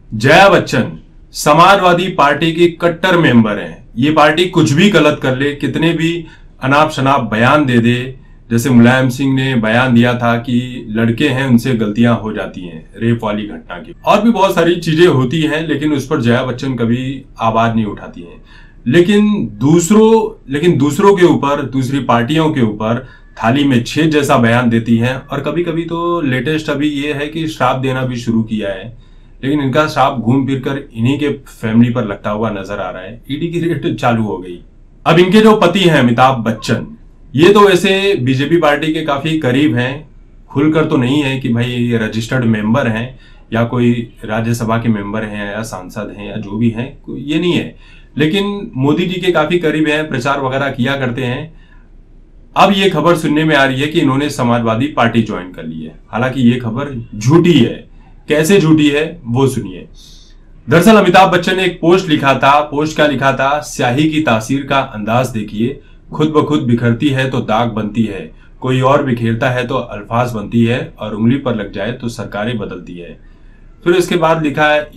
Jaya Bachchan Samajwadi party की कट्टर member हैं। ये पार्टी कुछ भी गलत कर ले, कितने भी अनाप शनाप बयान दे दे, जैसे मुलायम सिंह ने बयान दिया था कि लड़के हैं उनसे गलतियां हो जाती हैं रेप वाली घटना की, और भी बहुत सारी चीजें होती हैं, लेकिन उस पर जया बच्चन कभी आवाज नहीं उठाती हैं। लेकिन दूसरों के ऊपर, दूसरी पार्टियों के ऊपर थाली में छेद जैसा बयान देती हैं। और कभी कभी तो लेटेस्ट अभी ये है कि श्राप देना भी शुरू किया है, लेकिन इनका श्राप घूम फिर कर इन्हीं के फैमिली पर लगता हुआ नजर आ रहा है। ईडी की रेड चालू हो गई। अब इनके जो पति हैं अमिताभ बच्चन, ये तो वैसे बीजेपी पार्टी के काफी करीब हैं, खुलकर तो नहीं है कि भाई ये रजिस्टर्ड मेंबर हैं या कोई राज्यसभा के मेंबर हैं या सांसद हैं या जो भी हैं, ये नहीं है, लेकिन मोदी जी के काफी करीब हैं, प्रचार वगैरह किया करते हैं। अब ये खबर सुनने में आ रही है कि इन्होंने समाजवादी पार्टी ज्वाइन कर ली है। हालांकि ये खबर झूठी है। कैसे झूठी है वो सुनिए। दरअसल अमिताभ बच्चन ने एक पोस्ट लिखा था। पोस्ट क्या लिखा था? स्याही की तासीर का अंदाज देखिए, खुद ब खुद बिखरती है तो दाग बनती है, कोई और बिखेरता है तो अल्फाज बनती है, और उंगली पर लग जाए तो सरकारें बदलती है। फिर इसके बाद लिखा है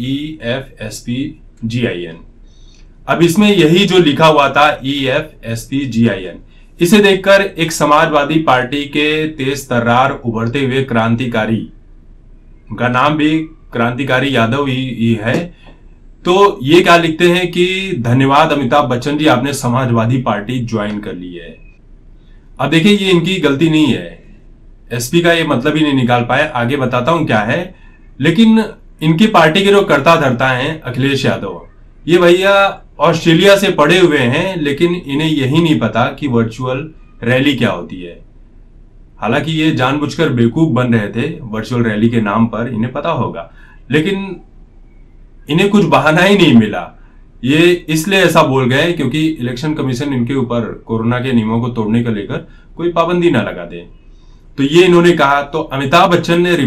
EFSPGIN। अब इसमें यही जो लिखा हुआ था EFSPGIN, इसे देखकर एक समाजवादी पार्टी के तेज तर्रार उभरते हुए क्रांतिकारी, उनका नाम भी क्रांतिकारी यादव ही है, तो ये क्या लिखते हैं कि धन्यवाद अमिताभ बच्चन जी, आपने समाजवादी पार्टी ज्वाइन कर ली है। अब देखिए, ये इनकी गलती नहीं है। एसपी का ये मतलब ही नहीं निकाल पाए। आगे बताता हूं क्या है। लेकिन इनकी पार्टी के जो कर्ता धर्ता हैं, अखिलेश यादव, ये भैया ऑस्ट्रेलिया से पढ़े हुए हैं, लेकिन इन्हें यही नहीं पता कि वर्चुअल रैली क्या होती है। हालांकि ये जानबूझकर बेवकूफ बन रहे थे वर्चुअल रैली के नाम पर, इन्हें पता होगा, लेकिन इन्हें कुछ बहाना ही नहीं मिला। ये इसलिए ऐसा बोल गए क्योंकि इलेक्शन कमीशन इनके ऊपर कोरोना के नियमों को तोड़ने को लेकर कोई पाबंदी ना लगा दे। तो ये इन्होंने कहा। तो अमिताभ बच्चन ने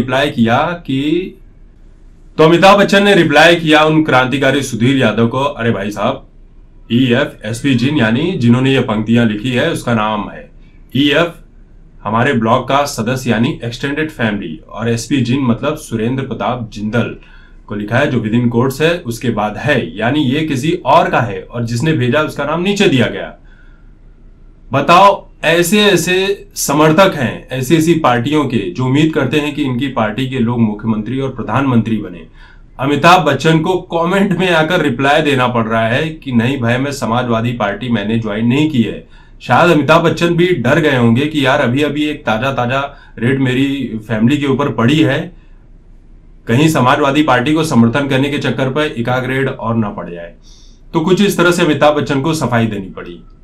रिप्लाई किया उन क्रांतिकारी सुधीर यादव को, अरे भाई साहब, EFSPGIN यानी जिन्होंने ये पंक्तियां लिखी है उसका नाम है EF, हमारे ब्लॉक का सदस्य यानी एक्सटेंडेड फैमिली, और SPGIN मतलब सुरेंद्र प्रताप जिंदल को लिखा है, जो विद इन कोट्स है, उसके बाद है, यानी ये किसी और का है, और जिसने भेजा उसका नाम नीचे दिया गया। बताओ, ऐसे ऐसे समर्थक हैं ऐसी ऐसी पार्टियों के जो उम्मीद करते हैं कि इनकी पार्टी के लोग मुख्यमंत्री और प्रधानमंत्री बने। अमिताभ बच्चन को कमेंट में आकर रिप्लाई देना पड़ रहा है कि नहीं भाई, मैं समाजवादी पार्टी मैंने ज्वाइन नहीं की है। शायद अमिताभ बच्चन भी डर गए होंगे कि यार अभी अभी एक ताजा रेड मेरी फैमिली के ऊपर पड़ी है, कहीं समाजवादी पार्टी को समर्थन करने के चक्कर पर एकाग्र रेड और ना पड़ जाए। तो कुछ इस तरह से अमिताभ बच्चन को सफाई देनी पड़ी।